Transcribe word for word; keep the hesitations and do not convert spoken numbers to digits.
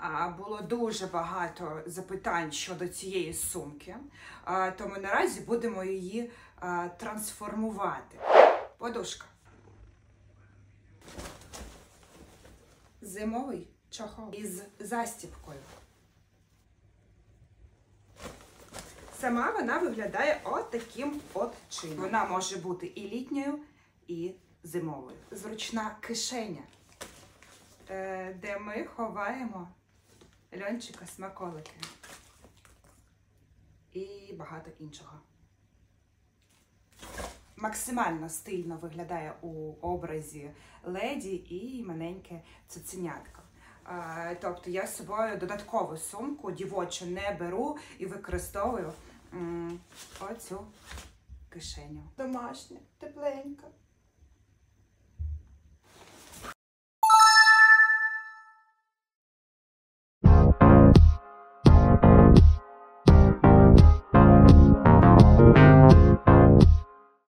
Було дуже багато запитань щодо цієї сумки, тому наразі будемо її трансформувати. Подушка. Зимовий чохол із застіпкою. Сама вона виглядає от таким от чином. Вона може бути і літньою, і зимовою. Зручна кишеня, де ми ховаємо льончика, смаколики і багато іншого. Максимально стильно виглядає у образі леді і маленьке цуценятко. Тобто я з собою додаткову сумку дівочу не беру і використовую м, оцю кишеню. Домашня, тепленька.